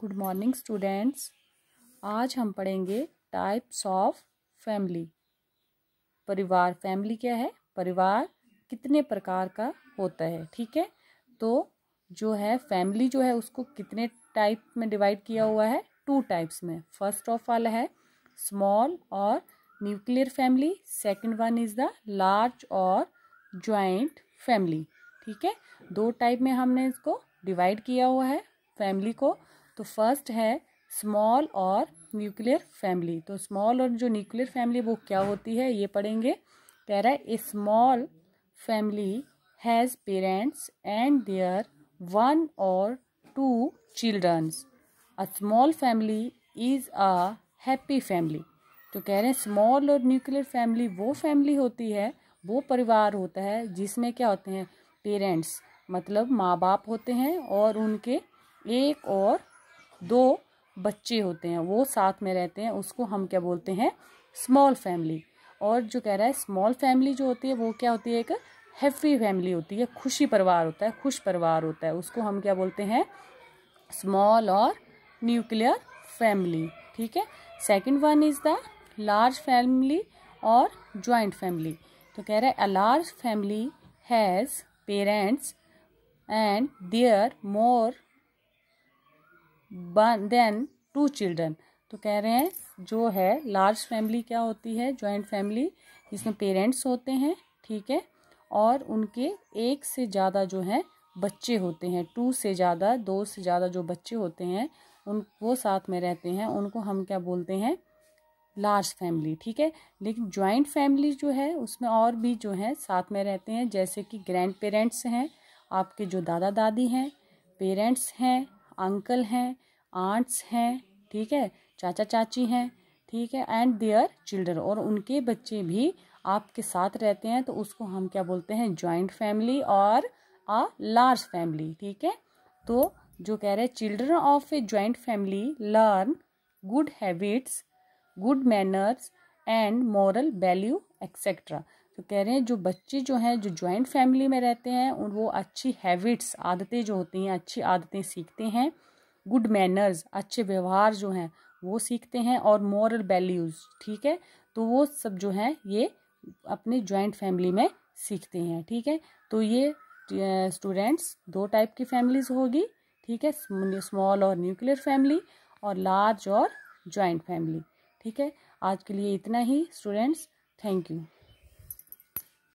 Good morning students. आज हम पढ़ेंगे टाइप्स ऑफ फैमिली। परिवार, फैमिली क्या है? परिवार कितने प्रकार का होता है, ठीक है। तो जो है फैमिली जो है उसको कितने टाइप में डिवाइड किया हुआ है? 2 टाइप्स में। फर्स्ट ऑफ ऑल है स्मॉल और nuclear family, second one is the large और जॉइंट फैमिली, ठीक है। 2 टाइप में हमने इसको डिवाइड किया हुआ है फैमिली को। तो फर्स्ट है स्मॉल और न्यूक्लियर फैमिली। तो स्मॉल और जो न्यूक्लियर फैमिली वो क्या होती है ये पढ़ेंगे। कह रहा है a small family has parents and their 1 or 2 childrens. A small family is a happy family. तो कह रहे हैं स्मॉल और न्यूक्लियर फैमिली वो फैमिली होती है, वो परिवार होता है जिसमें क्या होते हैं? पेरेंट्स मतलब माँ बाप होते हैं और उनके 1 और 2 बच्चे होते हैं, वो साथ में रहते हैं, उसको हम क्या बोलते हैं? Small family. और जो कह रहा है स्मॉल फैमिली जो होती है वो क्या होती है? एक हैप्पी फैमिली होती है, खुशी परिवार होता है, खुश परिवार होता है, उसको हम क्या बोलते हैं? स्मॉल और न्यूक्लियर फैमिली, ठीक है। Second one is the large family और जॉइंट फैमिली। तो कह रहा है a large family has parents and their more than 2 children. तो कह रहे हैं जो है लार्ज फैमिली क्या होती है? जॉइंट फैमिली, जिसमें पेरेंट्स होते हैं, ठीक है, और उनके 1 से ज़्यादा जो है बच्चे होते हैं, 2 से ज़्यादा, 2 से ज़्यादा जो बच्चे होते हैं उन वो साथ में रहते हैं, उनको हम क्या बोलते हैं? लार्ज फैमिली, ठीक है। लेकिन जॉइंट फैमिली जो है उसमें और भी जो है साथ में रहते हैं, जैसे कि ग्रैंड पेरेंट्स हैं, आपके जो दादा दादी हैं, पेरेंट्स हैं, अंकल हैं, आंट्स हैं, ठीक है, चाचा चाची हैं, ठीक है, एंड देयर चिल्ड्रन, और उनके बच्चे भी आपके साथ रहते हैं, तो उसको हम क्या बोलते हैं? जॉइंट फैमिली और अ लार्ज फैमिली, ठीक है। तो जो कह रहे हैं children of a joint family learn good habits, good manners and moral value etcetera. तो कह रहे हैं जो बच्चे जो हैं जो जॉइंट फैमिली में रहते हैं उन वो अच्छी हैबिट्स, आदतें जो होती हैं, अच्छी आदतें सीखते हैं, गुड मैनर्स, अच्छे व्यवहार जो हैं वो सीखते हैं, और मॉरल वैल्यूज़, ठीक है। तो वो सब जो हैं ये अपने जॉइंट फैमिली में सीखते हैं, ठीक है। तो ये स्टूडेंट्स 2 टाइप की फैमिलीज होगी, ठीक है, स्मॉल और न्यूक्लियर फैमिली और लार्ज और जॉइंट फैमिली, ठीक है। आज के लिए इतना ही स्टूडेंट्स, थैंक यू।